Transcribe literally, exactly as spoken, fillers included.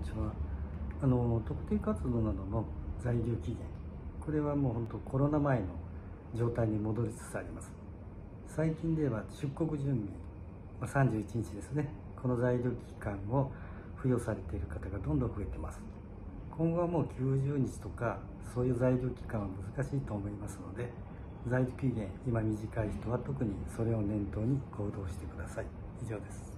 ちは。あの特定活動などの在留期限、これはもう本当コロナ前の状態に戻りつつあります。最近では出国準備、さんじゅういちにちですね、この在留期間を付与されている方がどんどん増えてます。今後はもうきゅうじゅうにちとかそういう在留期間は難しいと思いますので、在留期限今短い人は特にそれを念頭に行動してください。以上です。